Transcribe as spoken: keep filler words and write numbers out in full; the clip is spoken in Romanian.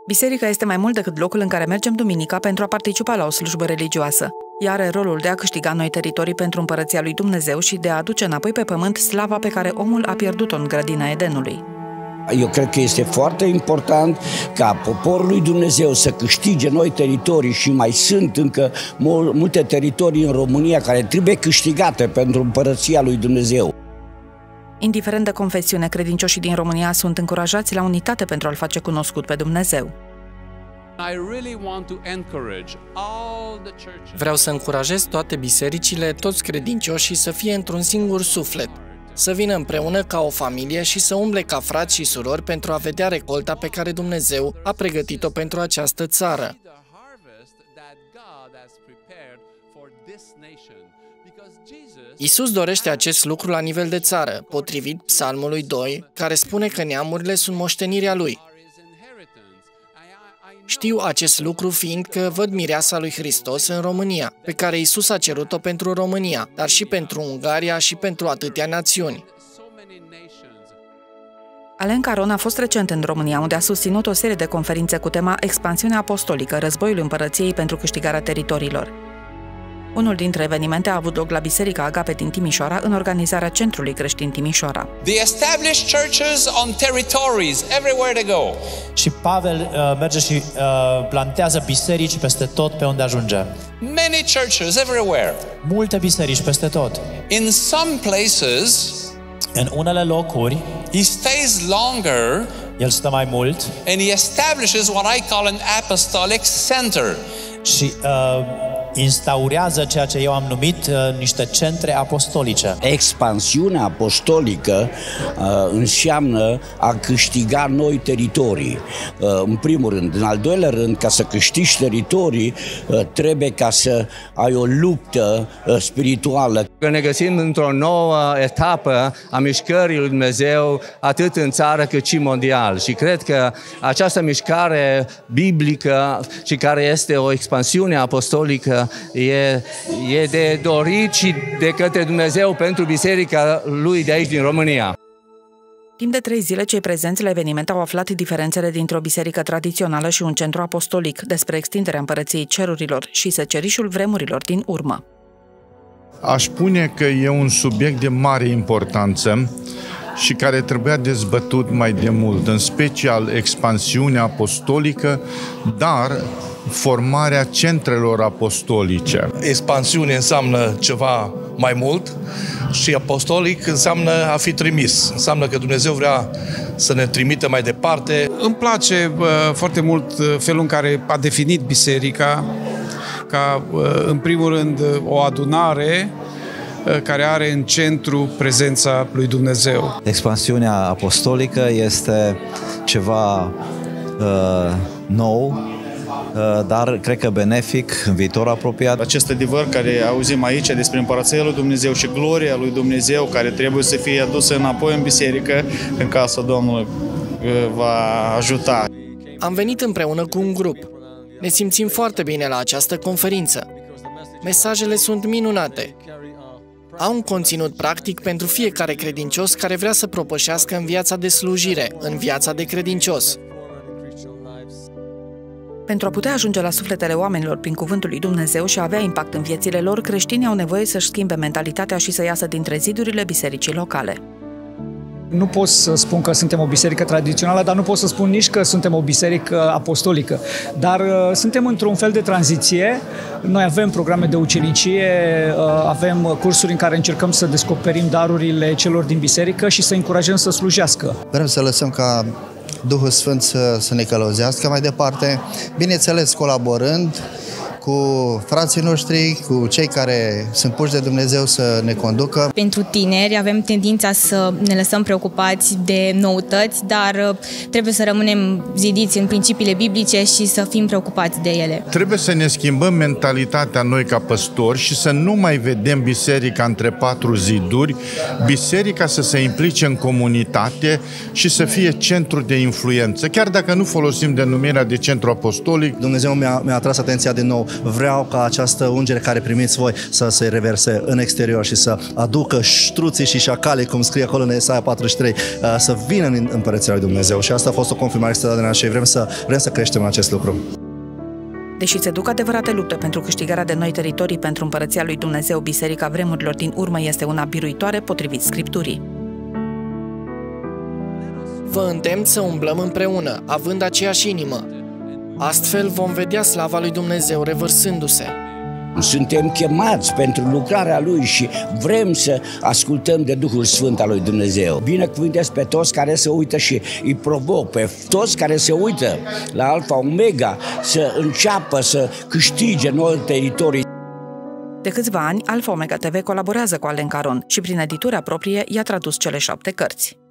Biserica este mai mult decât locul în care mergem duminica pentru a participa la o slujbă religioasă. Ea are rolul de a câștiga noi teritorii pentru împărăția lui Dumnezeu și de a aduce înapoi pe pământ slava pe care omul a pierdut-o în grădina Edenului. Eu cred că este foarte important ca poporul lui Dumnezeu să câștige noi teritorii și mai sunt încă multe teritorii în România care trebuie câștigate pentru împărăția lui Dumnezeu. Indiferent de confesiune, credincioșii din România sunt încurajați la unitate pentru a-L face cunoscut pe Dumnezeu. Vreau să încurajez toate bisericile, toți credincioșii să fie într-un singur suflet, să vină împreună ca o familie și să umble ca frați și surori pentru a vedea recolta pe care Dumnezeu a pregătit-o pentru această țară. Iisus dorește acest lucru la nivel de țară, potrivit Psalmului doi, care spune că neamurile sunt moștenirea Lui. Știu acest lucru fiindcă văd mireasa lui Hristos în România, pe care Iisus a cerut-o pentru România, dar și pentru Ungaria și pentru atâtea națiuni. Alen Caron a fost recent în România, unde a susținut o serie de conferințe cu tema Expansiunea apostolică, războiul împărăției pentru câștigarea teritoriilor. Unul dintre evenimente a avut loc la Biserica Agape din Timișoara, în organizarea Centrului Creștin Timișoara. The established churches on territories everywhere they go. Și Pavel uh, merge și uh, plantează biserici peste tot pe unde ajunge. Many churches everywhere. Multe biserici peste tot. In some places, în unele locuri, he stays longer. El stă mai mult. And he establishes what I call an apostolic center. Și uh, instaurează ceea ce eu am numit uh, niște centre apostolice. Expansiunea apostolică uh, înseamnă a câștiga noi teritorii. Uh, în primul rând. În al doilea rând, ca să câștigi teritorii, uh, trebuie ca să ai o luptă uh, spirituală. Ne găsim într-o nouă etapă a mișcării lui Dumnezeu, atât în țară cât și mondial. Și cred că această mișcare biblică și care este o expansiune apostolică E, e de dorit și de către Dumnezeu pentru biserica lui de aici din România. Timp de trei zile, cei prezenți la eveniment au aflat diferențele dintre o biserică tradițională și un centru apostolic, despre extinderea împărăției cerurilor și secerișul vremurilor din urmă. Aș spune că e un subiect de mare importanță și care trebuia dezbătut mai de mult, în special expansiunea apostolică, dar formarea centrelor apostolice. Expansiune înseamnă ceva mai mult și apostolic înseamnă a fi trimis. Înseamnă că Dumnezeu vrea să ne trimită mai departe. Îmi place uh, foarte mult felul în care a definit biserica ca, uh, în primul rând, o adunare uh, care are în centru prezența lui Dumnezeu. Expansiunea apostolică este ceva uh, nou, dar cred că benefic în viitor apropiat. Acest adevăr care auzim aici despre împărăția lui Dumnezeu și gloria lui Dumnezeu care trebuie să fie adusă înapoi în biserică, în casa Domnului va ajuta. Am venit împreună cu un grup. Ne simțim foarte bine la această conferință. Mesajele sunt minunate. Au un conținut practic pentru fiecare credincios care vrea să propășească în viața de slujire, în viața de credincios. Pentru a putea ajunge la sufletele oamenilor prin cuvântul lui Dumnezeu și a avea impact în viețile lor, creștinii au nevoie să-și schimbe mentalitatea și să iasă dintre zidurile bisericii locale. Nu pot să spun că suntem o biserică tradițională, dar nu pot să spun nici că suntem o biserică apostolică. Dar uh, suntem într-un fel de tranziție. Noi avem programe de ucenicie, uh, avem cursuri în care încercăm să descoperim darurile celor din biserică și să încurajăm să slujească. Vrem să lăsăm ca Duhul Sfânt să, să ne călăuzească mai departe, bineînțeles colaborând cu frații noștri, cu cei care sunt puși de Dumnezeu să ne conducă. Pentru tineri avem tendința să ne lăsăm preocupați de noutăți, dar trebuie să rămânem zidiți în principiile biblice și să fim preocupați de ele. Trebuie să ne schimbăm mentalitatea noi ca păstori și să nu mai vedem biserica între patru ziduri, biserica să se implice în comunitate și să fie centru de influență. Chiar dacă nu folosim denumirea de centru apostolic. Dumnezeu mi-a, mi-a atras atenția din nou vreau ca această ungere care primiți voi să se reverse în exterior și să aducă ștruții și șacalii, cum scrie acolo în Isaia patruzeci și trei, să vină în Împărăția lui Dumnezeu. Și asta a fost o confirmare extraordinară și vrem să, vrem să creștem în acest lucru. Deși se duc adevărate lupte pentru câștigarea de noi teritorii pentru Împărăția lui Dumnezeu, Biserica vremurilor din urmă este una biruitoare potrivit Scripturii. Vă îndemn să umblăm împreună, având aceeași inimă. Astfel vom vedea slava lui Dumnezeu revărsându-se. Suntem chemați pentru lucrarea Lui și vrem să ascultăm de Duhul Sfânt al lui Dumnezeu. Binecuvântez pe toți care se uită și îi provoc pe toți care se uită la Alfa Omega să înceapă să câștige noi teritorii. De câțiva ani, Alfa Omega T V colaborează cu Alain Caron și prin editura proprie i-a tradus cele șapte cărți.